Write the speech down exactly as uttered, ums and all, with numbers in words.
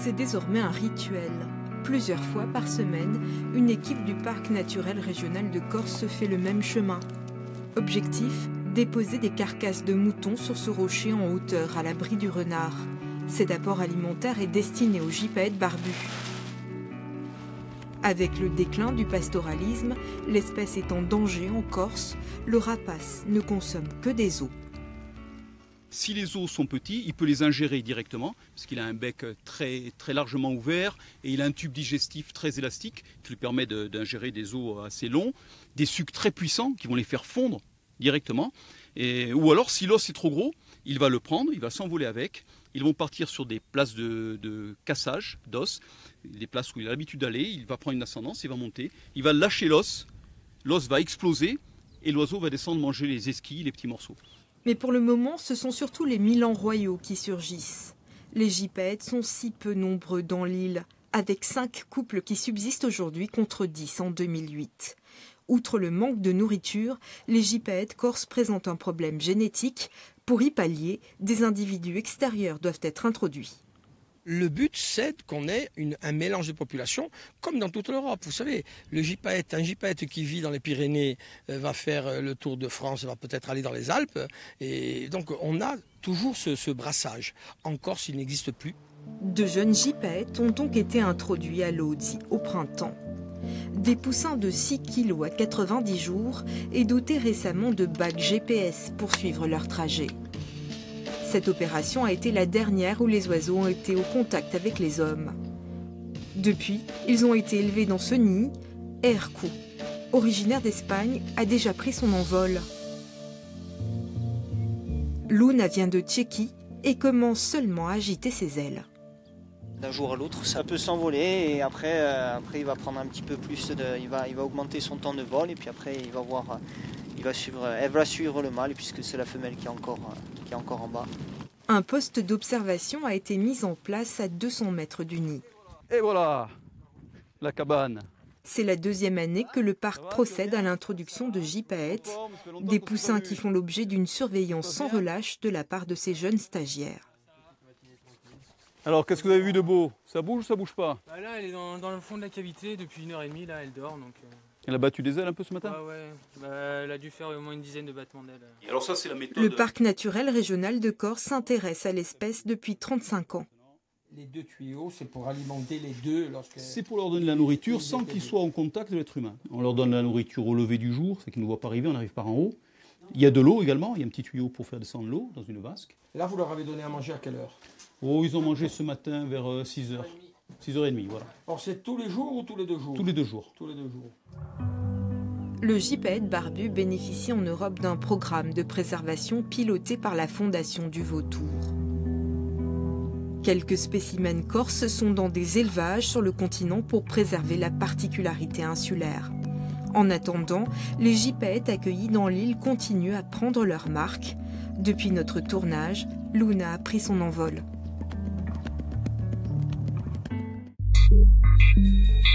C'est désormais un rituel. Plusieurs fois par semaine, une équipe du Parc naturel régional de Corse se fait le même chemin. Objectif, déposer des carcasses de moutons sur ce rocher en hauteur à l'abri du renard. Cet apport alimentaire est destiné aux gypaètes barbus. Avec le déclin du pastoralisme, l'espèce est en danger en Corse, le rapace ne consomme que des os. Si les os sont petits, il peut les ingérer directement, parce qu'il a un bec très, très largement ouvert et il a un tube digestif très élastique qui lui permet de, d'ingérer des os assez longs, des sucs très puissants qui vont les faire fondre directement. Et, ou alors, si l'os est trop gros, il va le prendre, il va s'envoler avec. Ils vont partir sur des places de, de cassage d'os, des places où il a l'habitude d'aller. Il va prendre une ascendance, il va monter, il va lâcher l'os, l'os va exploser et l'oiseau va descendre manger les esquilles, les petits morceaux. Mais pour le moment, ce sont surtout les milans royaux qui surgissent. Les gypaètes sont si peu nombreux dans l'île, avec cinq couples qui subsistent aujourd'hui contre dix en deux mille huit. Outre le manque de nourriture, les gypaètes corses présentent un problème génétique. Pour y pallier, des individus extérieurs doivent être introduits. Le but, c'est qu'on ait une, un mélange de population, comme dans toute l'Europe. Vous savez, le gypaète, un gypaète qui vit dans les Pyrénées euh, va faire le tour de France, va peut-être aller dans les Alpes. Et donc, on a toujours ce, ce brassage. En Corse, il n'existe plus. De jeunes gypaètes ont donc été introduits à Lodi au printemps. Des poussins de six kilos à quatre-vingt-dix jours et dotés récemment de bagues G P S pour suivre leur trajet. Cette opération a été la dernière où les oiseaux ont été au contact avec les hommes. Depuis, ils ont été élevés dans ce nid. Ercou, originaire d'Espagne, a déjà pris son envol. Luna vient de Tchéquie et commence seulement à agiter ses ailes. D'un jour à l'autre, ça peut s'envoler et après, euh, après il va prendre un petit peu plus, de, il, va, il va augmenter son temps de vol et puis après il va voir, il va suivre, elle va suivre le mâle puisque c'est la femelle qui est encore, qui est encore en bas. Un poste d'observation a été mis en place à deux cents mètres du nid. Et voilà, la cabane. C'est la deuxième année que le parc procède à l'introduction de gypaètes, des poussins qui font l'objet d'une surveillance sans relâche de la part de ces jeunes stagiaires. Alors, qu'est-ce que vous avez vu de beau? Ça bouge ou ça bouge pas? Bah là, elle est dans, dans le fond de la cavité depuis une heure et demie, là, elle dort. Donc, euh... Elle a battu des ailes un peu ce matin? Ouais, ouais. Bah, elle a dû faire au moins une dizaine de battements d'ailes. Alors ça, c'est la méthode. Le parc naturel régional de Corse s'intéresse à l'espèce depuis trente-cinq ans. Les deux tuyaux, c'est pour alimenter les deux. Lorsque... C'est pour leur donner de la nourriture sans qu'ils soient en contact de l'être humain. On leur donne la nourriture au lever du jour, c'est qu'ils ne nous voient pas arriver, on arrive par en haut. Il y a de l'eau également, il y a un petit tuyau pour faire descendre l'eau dans une vasque. Là, vous leur avez donné à manger à quelle heure? Oh, ils ont mangé ce matin vers six heures. six heures trente, voilà. Or, c'est tous les jours ou tous les deux jours? Tous les deux jours. Tous les deux jours. Le gypaète barbu bénéficie en Europe d'un programme de préservation piloté par la Fondation du Vautour. Quelques spécimens corses sont dans des élevages sur le continent pour préserver la particularité insulaire. En attendant, les gypaètes accueillis dans l'île continuent à prendre leur marque. Depuis notre tournage, Luna a pris son envol.